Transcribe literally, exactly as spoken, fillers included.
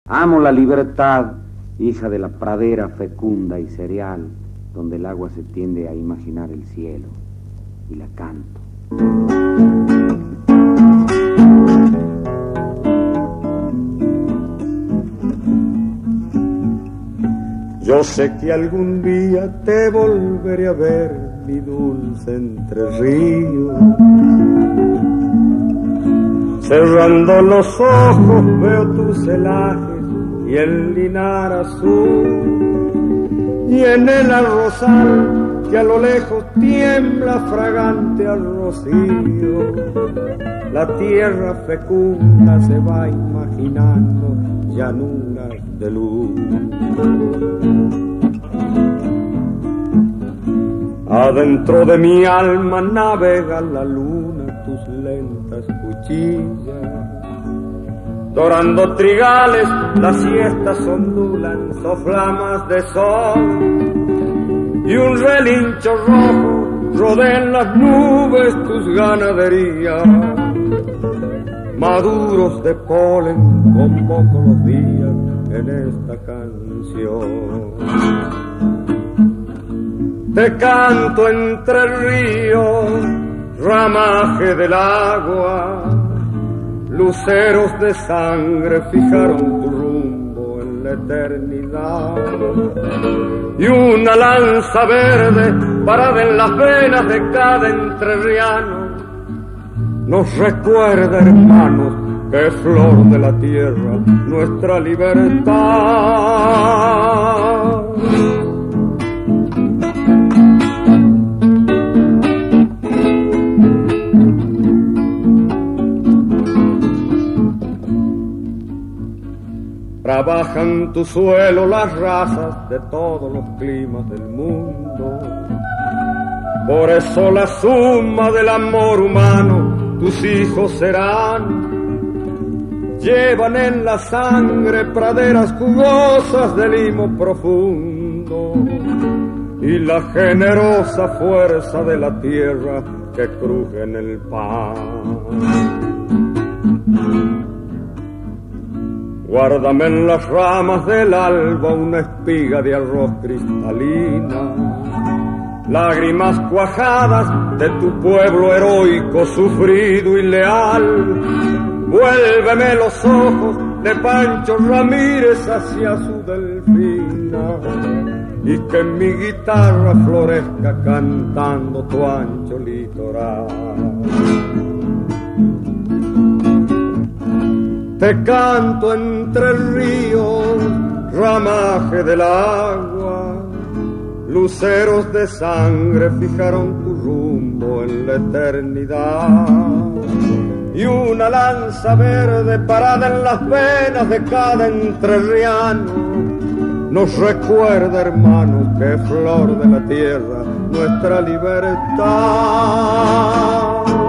Amo la libertad, hija de la pradera fecunda y cereal, donde el agua se tiende a imaginar el cielo, y la canto. Yo sé que algún día te volveré a ver, mi dulce Entre Ríos. Cerrando los ojos veo tus celajes y el linar azul, y en el arrozal que a lo lejos tiembla fragante al rocío, la tierra fecunda se va imaginando llanuras de luz. Adentro de mi alma navega la luna tus lentas cuchillas, dorando trigales las siestas ondulan soflamas de sol, y un relincho rojo rodea en las nubes tus ganaderías, maduros de polen convoco los días en esta canción. Te canto entre ríos, ramaje del agua, luceros de sangre fijaron tu rumbo en la eternidad, y una lanza verde parada en las venas de cada entrerriano nos recuerda, hermanos, que es flor de la tierra nuestra libertad. Trabajan tu suelo las razas de todos los climas del mundo, por eso la suma del amor humano tus hijos serán. Llevan en la sangre praderas jugosas de limo profundo y la generosa fuerza de la tierra que cruje en el pan. Guárdame en las ramas del alba una espiga de arroz cristalina, lágrimas cuajadas de tu pueblo heroico, sufrido y leal. Vuélveme los ojos de Pancho Ramírez hacia su delfina, y que mi guitarra florezca cantando tu ancho litoral. Te canto entre ríos, ramaje del agua, luceros de sangre fijaron tu rumbo en la eternidad, y una lanza verde parada en las venas de cada entrerriano nos recuerda, hermanos, que es flor de la tierra nuestra libertad.